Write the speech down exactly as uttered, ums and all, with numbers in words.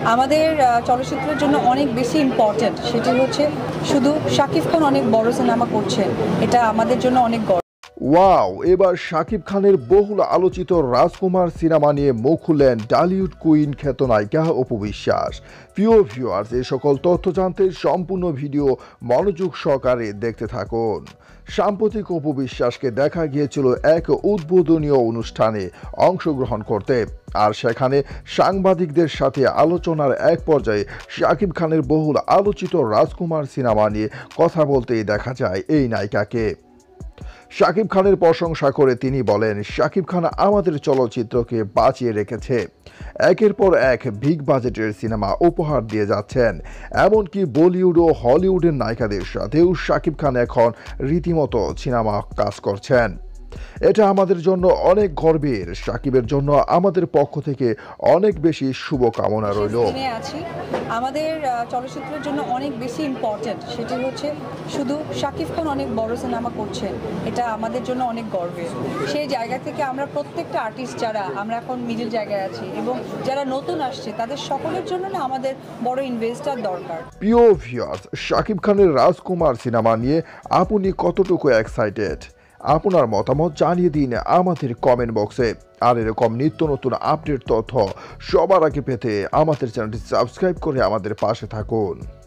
আমাদের চলচ্চিত্রের জন্য অনেক বেশি ইম্পর্টেন্ট, সেটি হচ্ছে শুধু শাকিব খান অনেক বড় সিনেমা করছেন, এটা আমাদের জন্য অনেক গর্ব। ওয়াও, এবার শাকিব খানের বহুল আলোচিত রাজকুমার সিনেমা নিয়ে মুখ খুললেন টলিউড কুইন খ্যাত নায়িকা অপুবিশ্বাস। প্রিয় ভিউয়ার্স, এই সকল তথ্য জানতে সম্পূর্ণ ভিডিও মনোযোগ সহকারে দেখতে থাকুন। সাম্প্রতিক অপুবিশ্বাসকে দেখা গিয়েছিল এক উদ্বোধনীয় অনুষ্ঠানে অংশগ্রহণ করতে, আর সেখানে সাংবাদিকদের সাথে আলোচনার এক পর্যায়ে শাকিব খানের বহুল আলোচিত রাজকুমার সিনেমা নিয়ে কথা বলতেই দেখা যায় এই নায়িকাকে। শাকিব খানের প্রশংসা করে তিনি বলেন, শাকিব খান আমাদের চলচ্চিত্রকে বাঁচিয়ে রেখেছে, একের পর এক বিগ বাজেটের সিনেমা উপহার দিয়ে যাচ্ছেন। এমনকি বলিউড ও হলিউডের নায়িকাদের সাথেও শাকিব খান এখন রীতিমতো সিনেমা কাজ করছেন। এটা আমাদের জন্য অনেক গর্বের। শাকিবের জন্য আমাদের পক্ষ থেকে অনেক বেশি শুভকামনা রইল। আমাদের চলচ্চিত্রের জন্য অনেক বেশি ইম্পর্টেন্ট, সেটি হচ্ছে শুধু শাকিব খান অনেক বড় সিনেমা করছেন, এটা আমাদের জন্য অনেক গর্বের। সেই জায়গা থেকে আমরা প্রত্যেকটা আর্টিস্ট যারা আমরা এখন মিডল জায়গায় আছি এবং যারা নতুন আসছে তাদের সকলের জন্য না আমাদের বড় ইনভেস্টার দরকার। প্রিয় ভিউয়ার্স, শাকিব খানের রাজকুমার সিনেমা নিয়ে আপনি কতটুকু এক্সাইটেড? আপনার মতামত জানিয়ে দিন আমাদের কমেন্ট বক্সে। আর এরকম নিত্য নতুন আপডেট তথ্য সবার আগে পেতে আমাদের চ্যানেলটি সাবস্ক্রাইব করে আমাদের পাশে থাকুন।